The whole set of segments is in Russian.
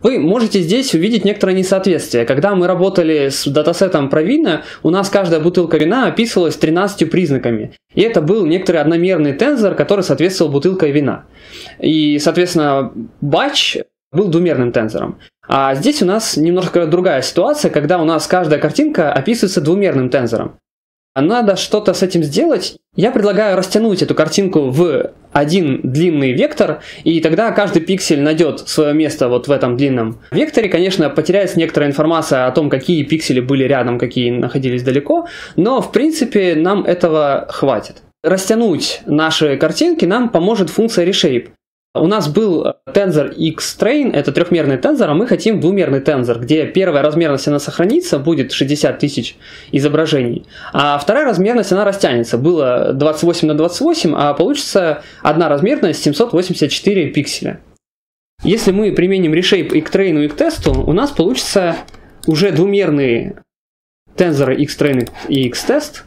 Вы можете здесь увидеть некоторое несоответствие. Когда мы работали с датасетом про вина, у нас каждая бутылка вина описывалась 13 признаками. И это был некоторый одномерный тензор, который соответствовал бутылке вина. И, соответственно, батч был двумерным тензором. А здесь у нас немножко другая ситуация, когда у нас каждая картинка описывается двумерным тензором. Надо что-то с этим сделать. Я предлагаю растянуть эту картинку в один длинный вектор, и тогда каждый пиксель найдет свое место вот в этом длинном векторе. Конечно, потеряется некоторая информация о том, какие пиксели были рядом, какие находились далеко, но в принципе нам этого хватит. Растянуть наши картинки нам поможет функция reshape. У нас был тензор xtrain, это трехмерный тензор, а мы хотим двумерный тензор, где первая размерность она сохранится, будет 60 тысяч изображений, а вторая размерность она растянется. Было 28 на 28, а получится одна размерность 784 пикселя. Если мы применим reshape и к train и к тесту, у нас получится уже двумерные тензоры xtrain и xtest,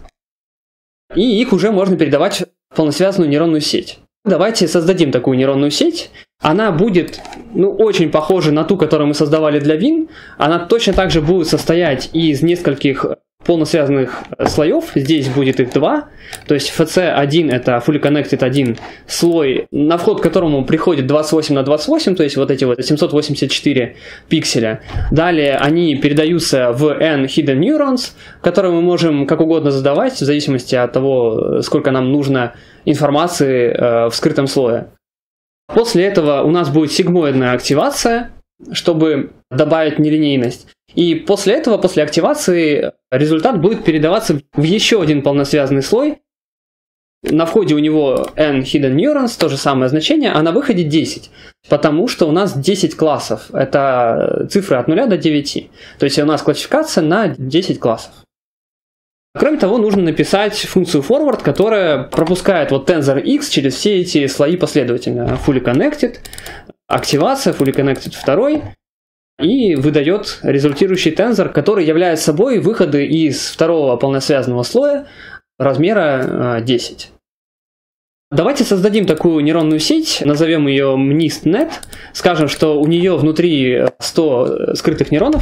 и их уже можно передавать в полносвязанную нейронную сеть. Давайте создадим такую нейронную сеть. Она будет очень похожа на ту, которую мы создавали для Win. Она точно так же будет состоять из нескольких полносвязанных слоев. Здесь будет их два. То есть FC1 это Fully Connected один слой, на вход к которому приходит 28 на 28, то есть вот эти вот 784 пикселя. Далее они передаются в N Hidden Neurons, которые мы можем как угодно задавать, в зависимости от того, сколько нам нужно информации в скрытом слое. После этого у нас будет сигмоидная активация, чтобы добавить нелинейность. И после этого, после активации, результат будет передаваться в еще один полносвязанный слой. На входе у него N Hidden Neurons, то же самое значение, а на выходе 10. Потому что у нас 10 классов. Это цифры от 0 до 9. То есть у нас классификация на 10 классов. Кроме того, нужно написать функцию forward, которая пропускает вот tensor x через все эти слои последовательно. Fully Connected, активация, Fully Connected 2, и выдает результирующий тензор, который является собой выходы из второго полносвязанного слоя размера 10. Давайте создадим такую нейронную сеть, назовем ее MNIST.NET, скажем, что у нее внутри 100 скрытых нейронов.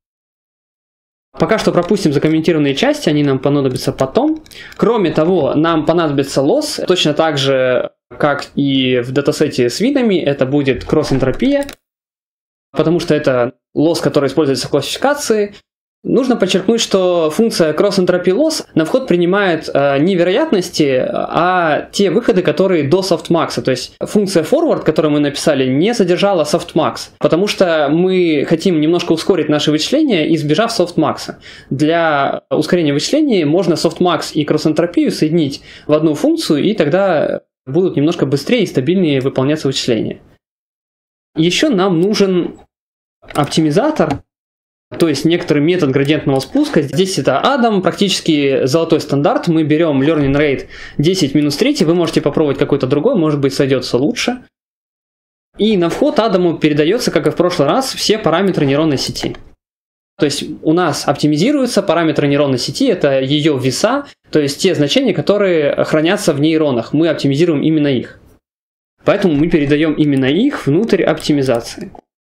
Пока что пропустим закомментированные части, они нам понадобятся потом. Кроме того, нам понадобится loss, точно так же, как и в датасете с видами, это будет кросс-энтропия, потому что это loss, который используется в классификации. Нужно подчеркнуть, что функция cross-entropy loss на вход принимает не вероятности, а те выходы, которые до softmax. То есть функция forward, которую мы написали, не содержала softmax, потому что мы хотим немножко ускорить наши вычисления, избежав softmax. Для ускорения вычислений можно softmax и cross-энтропию соединить в одну функцию, и тогда будут немножко быстрее и стабильнее выполняться вычисления. Еще нам нужен оптимизатор, то есть некоторый метод градиентного спуска. Здесь это Adam, практически золотой стандарт. Мы берем learning rate 10 минус 3, вы можете попробовать какой-то другой, может быть сойдется лучше. И на вход Адаму передается, как и в прошлый раз, все параметры нейронной сети. То есть у нас оптимизируются параметры нейронной сети, это ее веса, то есть те значения, которые хранятся в нейронах. Мы оптимизируем именно их. Поэтому мы передаем именно их внутрь оптимизации.